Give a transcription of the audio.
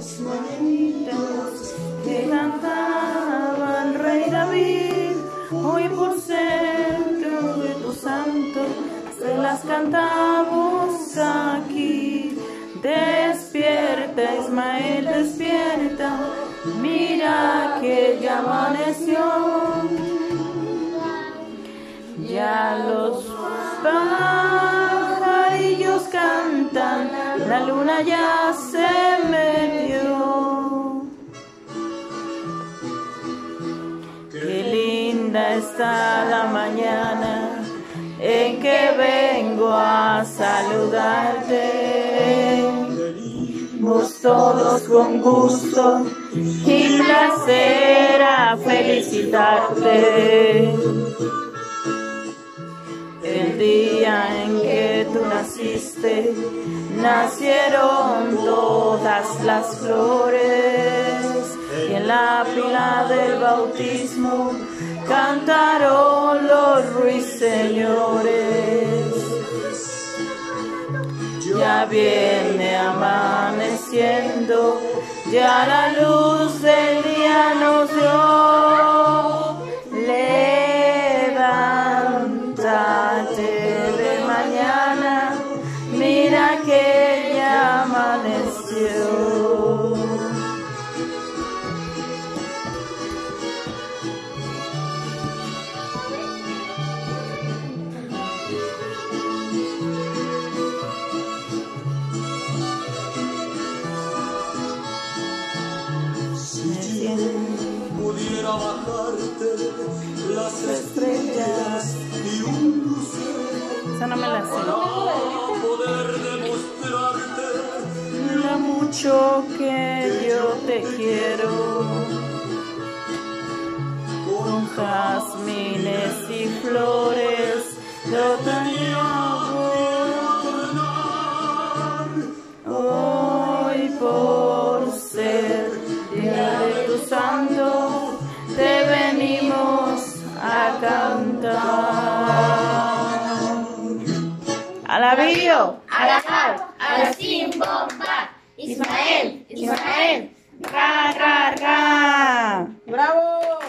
Mañanitas que cantaba el rey David, hoy por ser tu santo, se las cantamos aquí. Despierta, Ismael, despierta, mira que ya amaneció. Ya los pajarillos cantan, la luna ya se metió. Qué linda está la mañana en que vengo a saludarte. Vos todos con gusto y placer a felicitarte. El día en que tú naciste, nacieron todas las flores, y en la pila del bautismo cantaron los ruiseñores. Ya viene amaneciendo, ya la luz del día nos dio. Levántate de mañana, mira que ya amaneció. Pudiera bajarte las Estrellas y un lucero esa no me la sé. para poder demostrarte Lo mucho que yo te quiero. Con jazmines y flores yo tenía hoy por ser día de tu santo, te venimos a cantar. ¡Alabío! ¡Alabao! ¡Alacín, bomba! ¡Ismael! ¡Ismael! ¡Ra, ra, ra! ¡Bravo!